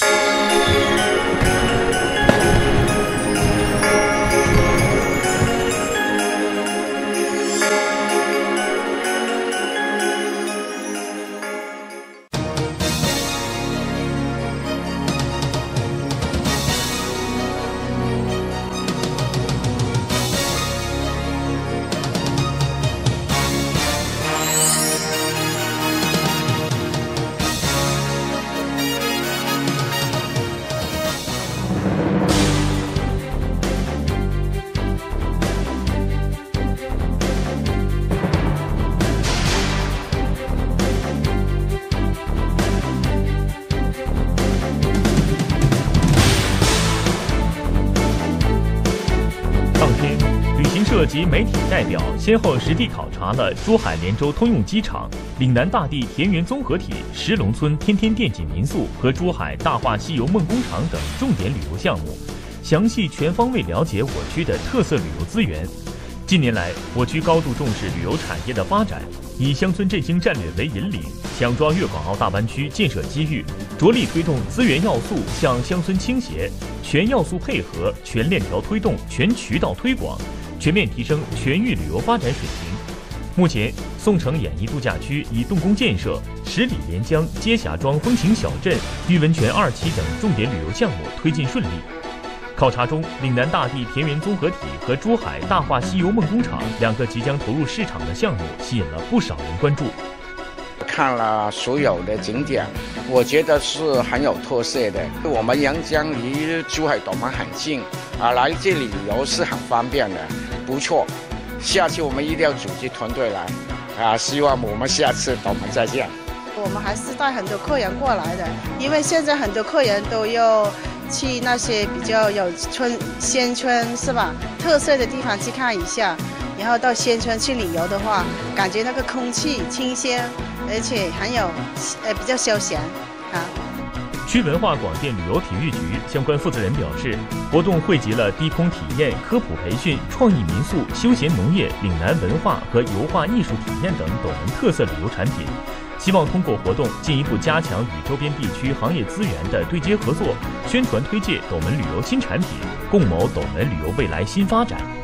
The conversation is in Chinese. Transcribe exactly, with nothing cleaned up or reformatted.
社及媒体代表先后实地考察了珠海连州通用机场、岭南大地田园综合体、石龙村天天电景民宿和珠海大话西游梦工厂等重点旅游项目，详细全方位了解我区的特色旅游资源。近年来，我区高度重视旅游产业的发展，以乡村振兴战略为引领，抢抓粤港澳大湾区建设机遇，着力推动资源要素向乡村倾斜，全要素配合、全链条推动、全渠道推广，全面提升全域旅游发展水平。目前，宋城演艺度假区已动工建设，十里连江、接峡庄风情小镇、玉温泉二期等重点旅游项目推进顺利。考察中，岭南大地田园综合体和珠海大话西游梦工厂两个即将投入市场的项目，吸引了不少人关注。 看了所有的景点，我觉得是很有特色的。我们阳江离珠海岛门很近啊，来这里旅游是很方便的，不错。下次我们一定要组织团队来啊，希望我们下次岛门再见。 我们还是带很多客人过来的，因为现在很多客人都要去那些比较有村县村是吧特色的地方去看一下，然后到县村去旅游的话，感觉那个空气清新，而且很有呃比较休闲啊。 区文化广电旅游体育局相关负责人表示，活动汇集了低空体验、科普培训、创意民宿、休闲农业、岭南文化和油画艺术体验等斗门特色旅游产品，希望通过活动进一步加强与周边地区行业资源的对接合作，宣传推介斗门旅游新产品，共谋斗门旅游未来新发展。